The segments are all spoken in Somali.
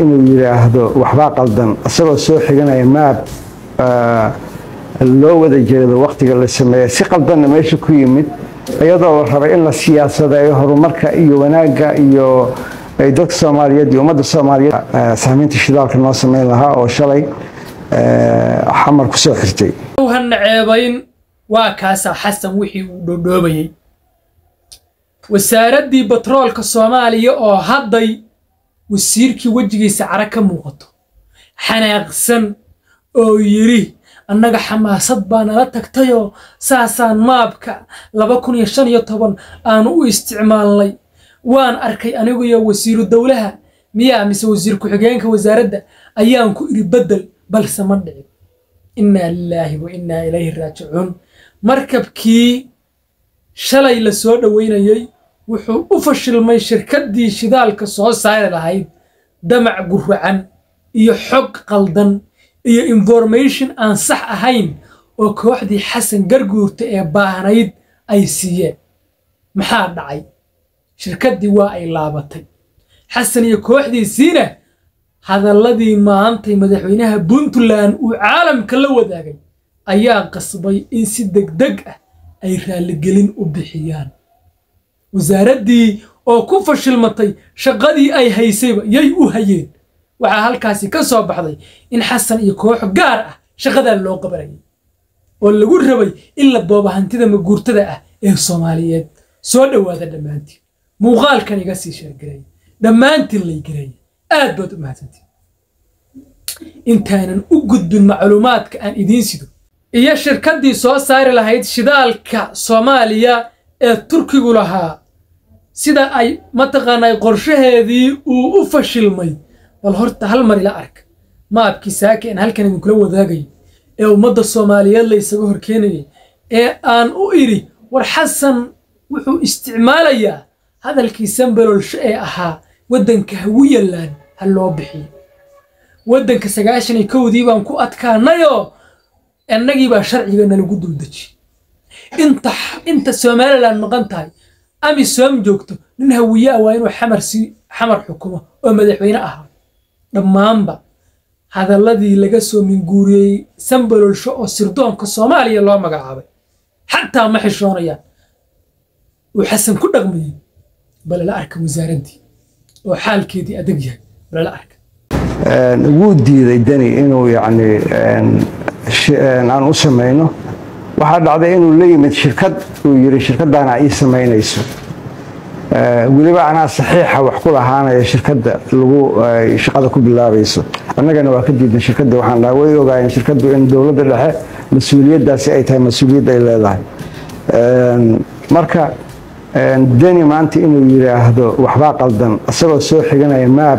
inuu yiraahdo waxba qaldan asagoo soo xiganaya maab loo wada jeedo waqtiga la sameeyay si qaldan meesha ku yimid iyadoo la raba in la siyaasadeeyo horumarka iyo wanaaga iyo ay dadka Soomaaliyeed iyo ummadda Soomaaliyeed saamaynta shidaalka noo sameyn lahaa oo shalay xamar ku soo xirtay waxaan ceebayn waa kaasa xasan wixii uu dhodoobayay wasaaradii batroolka Soomaaliya oo hadday wasiirkii wajigiisa cara ka muuqato xanaaqsan oo yiri annaga xamaasad baan la tagtayo saasaan maabka 2015 aan u isticmaalnay waan arkay anigu iyo wasiiru dawlaha miyaa mise wasiir ku xigeenka wasaaradda ayaan ku iri bedel balse ma dhicin inna lillahi wa inna ilayhi raaji'un markabkii shalay la soo dhaweynayay wuxuu u fashilmay shirkadii shidaalka soo saari lahayd damac gurracan iyo xog qaldan iyo information aan sax ahayn oo kooxdii xasan garguurta ee baahnayd ay siiyeen maxaa dhacay shirkadii waa ay laabatay xasan iyo kooxdiisiina hadalladii maantay madaxweynaha Puntland uu caalamka la wadaagay ayaa qasbay in si degdeg ah ay raaligelin u bixiyaan wasaaradii oo ku fashilmatay shaqadii ay haysayba yay u hayeen waxa halkaasi ka soo baxday in xasan iyo koox gaar ah shaqada loo qabanayay oo lagu rabay in la boobo hantida maguurtada ah ee Soomaaliyeed soo dhawaada dhamaantii muuqaalkan iga sii sheegay dhamaantii la yiray aad baad u mahadsantiin intaanan u gudbin macluumaadka aan idiin sido iyo shirkadii soo saari lahayd shidaalka Soomaaliya ee Turkigu lahaa sida ay mataqaanay qorshaheedii uu u fashilmay bal horta hal mar ila ark maabkii saakeen halkan idin kula wadaagay ee ummadda Soomaaliyeed la isaga horkeenay ee aan u iri war xasan wuxuu isticmaalayaa hadalkii sambalolsho ee ahaa wadanka hawiyalaan hal loo bixiyo wadanka 91dii baan ku adkaanayo annagii baa sharciga nalagu duldaji inta Soomaaliland maqan tahay ami soom joogto nin hawiya waa inuu xamar xukumo oo madaxweyne ahaa dhammaanba hadalladii laga soo minguuriyay sambalolsho oo sirdoonka Soomaaliya loo magacaabay xataa ma xishoonayaan uu xasan ku dhaqmay bal la arka wasaaradii oo xaalkeedii adag yahay bal la arka wuu diiday dani inuu yani aan u sameeyno waxa dhacday inuu la yimid shirkad uu yiri shirkadana ay sameynayso waliba ana saxiixa wax ku lahaanaya shirkadda lagu shaqada ku bilaabayso annagana waa ka diidnay shirkadda waxaan dhahay way ogaayeen shirkaddu in dawladda dhexe mas'uuliyadaasi ay tahay mas'uuliyad ay leedahay marka dani maanta inuu yiraahdo waxba qaldan asagoo soo xiganaya maab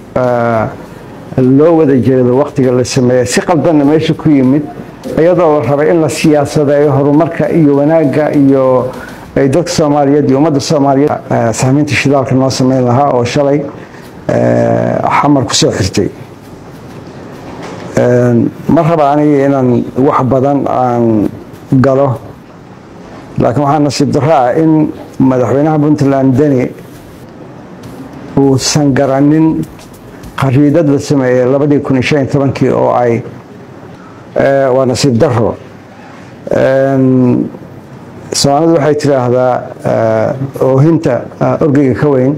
loo wada jeedo waqtiga la sameeyay si qaldan meesha ku yimid iyadoo la raba in la siyaasadeeyo horumarka iyo wanaaga iyo ay dadka Soomaaliyeed iyo ummadda Soomaaliyeed saamaynta shidaalka noo sameyn lahaa oo shalay xamar ku soo xirtay ma raba aniga inaan wax badan aan galo laakiin waxaan nasiib daraa in madaxweynaha Puntland dani uu sangaranin qariidad la sameeyay 2015 oo ay waa nasiib daro Soomaalidu waxay tiraahdaa oohinta orgiga ka weyn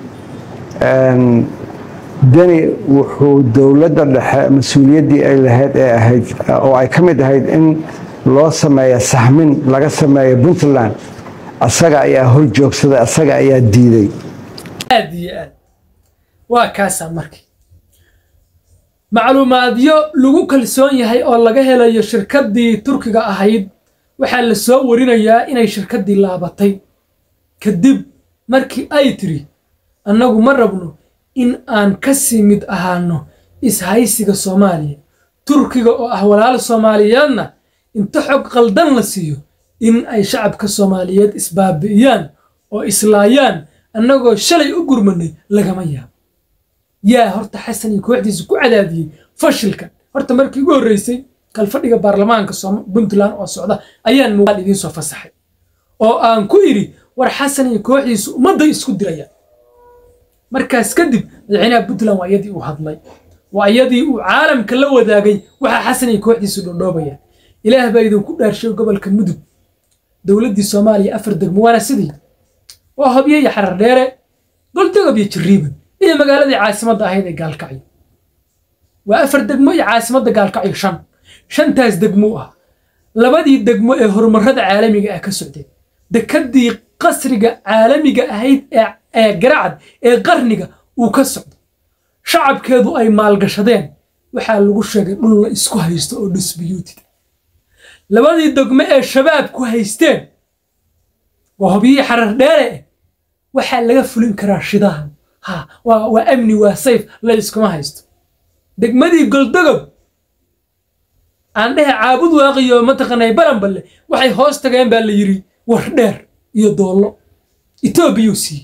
dani wuxuu dawladda dhexe mas'uuliyadii ay lahayd ee ahayd oo ay kamid ahayd in loo sameeyo saxmin laga sameeyo Puntland asaga ayaa hor joogsaday asaga ayaa diiday aad waa kaasa markii macluumaadyo lagu kalsoon yahay oo laga helayo shirkadii Turkiga ahayd waxa la soo warinayaa inay shirkadii laabatay kadib markii ay tiri annagu ma rabno in aan ka simid ahaano ishaysiga Soomaaliya Turkiga oo ah walaal Soomaaliyeedna inta xog qaldan la siiyo in ay shacabka Soomaaliyeed isbaabiyaan oo islaayaan annagoo shalay u gurmanay lagama yaabo yaa horta xasan iyo kooxdiisa ku cadaadiyay fashilka horta markii ugu horeysay kalfadhiga baarlamaanka Puntland oo socda ayaan muuqaal idin soo fasaxay oo aan ku iri war xasan iyo kooxdiisa umada isku diraya markaas kadib madaxweynaha Puntland waa iyadii uu hadlay waa iyadii uu caalamka la wadaagay waxa xasan iyo kooxdiisu dhoobaya ilaah baa idin ku dhaarshay gobolka mudug dawladii Soomaaliya 4 degmo waana sidii oo Hobyo iyo Xarar Dheere Galdogob iyo Jariiban iyo magaaladii caasimadda ahayd ee Gaalkacyo waa 4 degmo iyo caasimadda Gaalkacyo 5 taas degmo ah labadii degmo ee horumarada caalamiga ah ka socday dekadii qasriga caalamiga ahayd ee Garacad ee qarniga uu ka socdo shacabkeedu ay maalgashadeen waxa lagu sheegay dhul la isku haysto oo disputed labadii degmo ee shabaab ku haysteen waa Hobyo iyo Xarar Dheere waxa laga fulin karaa shidahan waa amni waa sayf la iskuma haysto degmadii Galdogob aan dhahay caabud waaqiyo ma taqaanay baranballe waxay hoos tageen baa la yiri war dheer iyo doolo Itoobiya si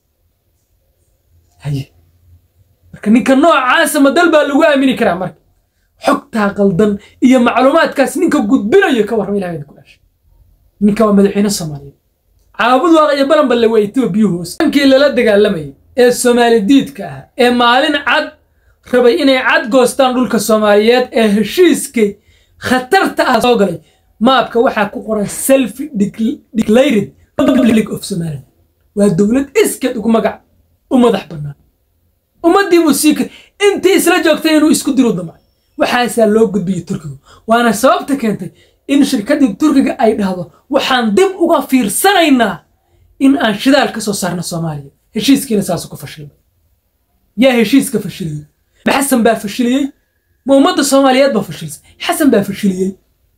haye marka ninka noocaas ma dal baa lagu aamini karaa marka xogta qaldan iyo macluumaadkaas ninka gudbinayo ka warram Ilaahay ku dhashay ninka waa madaxweyne Soomaaliya caabud waaqiyo baranballe waa Itoobiya hoos kankii lala dagaalamay ee Soomaali diidka ah ee maalin cad rabay inay cad goostaan dhulka Soomaaliyeed ee heshiiskii khatarta ah soo galay maabka waxa ku qoran self declared Republic of Somalia waa dawlad iskeed ugu magac u madax banaan ummadii musiika intii isla joogtay inuu isku diro damay waxaasa loo gudbiyay Turkiga waana sababta keentay in shirkadii Turkiga ay dhahdo waxaan dib uga fiirsanaynaa in aan shidaal ka soo saarno Soomaaliya heshiiskiina saas ku fashilay yaa heshiiska fashilay xasan baa fashilay ummadda Soomaaliyeed baa fashilay xasan baa fashilay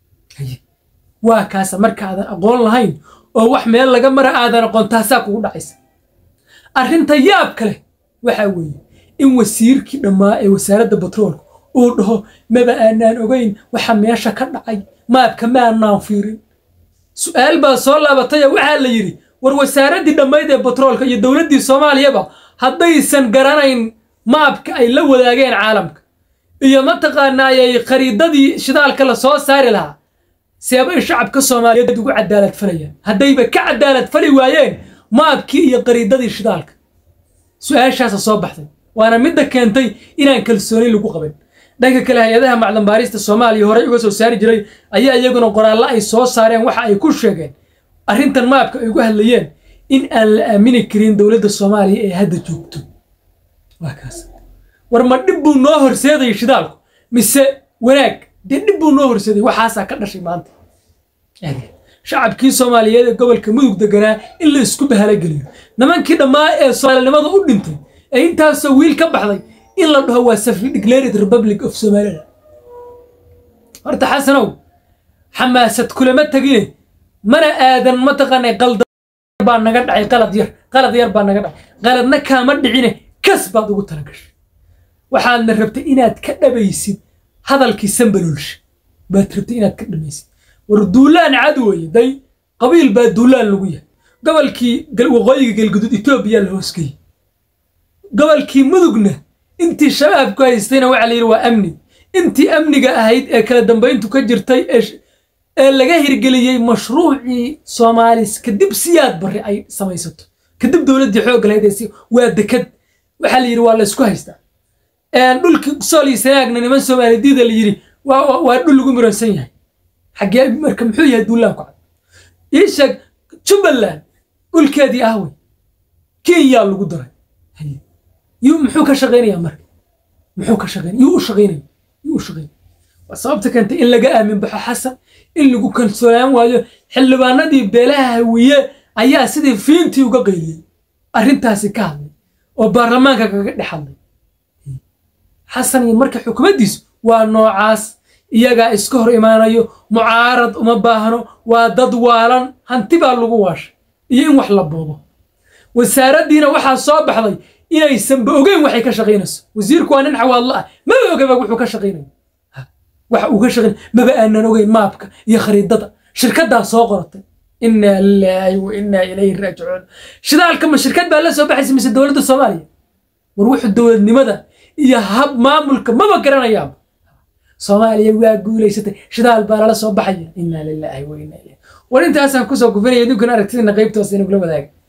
waa kaas marka aadan aqoon lahayn oo wax meel laga mara aadan aqoon taasa kugu dhacaysa arrinta yaab kale waxa weeye in wasiirkii dhamaa ee wasaaradda batroolka uu dhaho maba aanan ogeyn waxa meesha ka dhacay maabka ma aanan fiirin su'aal baa soo laabatay waxa la yiri war wasaaradii dhamayd ee batroolka iyo dawladii Soomaaliya haddaysan garanayn maabka ay la wadaageen caalamka iyo ma taqaanaayay khariidadii shidaalka la soo saari lahaa سيابي الشعب كالصومالية يدقو عدالة فليا هدايبا كعدالة فلي وايين ما أبكي يقريدادي الشدالك سؤال شاسة صوبحتي وانا مدى كانتي إنان كالسوني لقو قبل دايكا كلا هيادها معلم باريستا الصومالي هوري يقو ساري جري أيها يقولون قرار الله يسو ساريان وحا يكون شاقين أرهنتان ما أبكي يقو هالليين إن الأمين كرين دولة الصومالي هادا جوبتو واكاس ورما نبو نوهر سيادي الشدالك مسا وناك دبو نور سيدي وحاسا كدشي مانت يعني شعب كي Soomaaliyeed gobol ka mudug deganaa in la isku bahala galiyo nimankii dhamaa ee Soomaalinimada u dhintay ee intaas wiil ka baxday in la dhaho waa self declared Republic of Somalia horta xasanow xamaasad kulama tagine mana aadan ma taqaanay qalad baa naga dhacay qalad yar baa naga dhacay qaladna kaama dhicine kas baad ugu talagashay waxaad rabtay inaad ka dhabaysid hadalkii Sambaloolsh baad rabtay inaad ka dhamaysid war duulaan cadway day qabiil baa duulaan lagu yahay gobolkii waqooyiga galgudud Itoobiya la hooskay gobolkii mudugna intii shabaab ku haystayna waxa la yiri waa amni intii amniga ahayd ee kala dambeyntu ka jirtay ee laga hirgeliyay mashruucii Soomaaliis kadib siyaad bari ay samaysato kadib dawladii xoog leedahay waa dekad waxa la yiri waa la isku haystaa dhulka Soomaaliya sanaagna niman Soomaaliyeed la yiri waa dhul lagu miransan yahay xagee marka muxuu yahay duulaan ku cad isha Jubaland dhulkeedii ahway Kenya lagu daray يو محوك شغيني يا مرك محوك شغيني يو شغيني وصابت كانت إلا جاء من بحر حسن اللي جو كان سلام واجو حلبانا دي بلاها ويا أيا سيدي فينتي وقاقيلي أرنتها سكامي وبرلمان كاقاقلي حالي حسن يمرك حكومة ديس ونوعاس إياقا إسكهر إيمانيو معارض ومباهنو وداد والان هانتبا اللقواش إيين وحلا بوضو وسارد دينا وحا صابح ضي إنay sanboogeen waxay ka shaqeynayso wasiirku waa nin xawaalla ma ogaaba wuxuu ka shaqeynay wax uu ka shaqeyn ma aanan ogeyn maapka iyo khariidada shirkadda soo qoratay inna lillahi wa inna ilayhi raaji'un shidaalka ma shirkad baa la soo baxaysay mise dawladda Soomaaliya war wuxuu dawladnimada iyo hab maamulka ma garanayaan Soomaaliya waa guuleysatay shidaal baa la soo baxay inna lillahi wa inna ilayhi war intaas aan ku soo gubanay idinku aragtida qaybtoos inuu la wadaago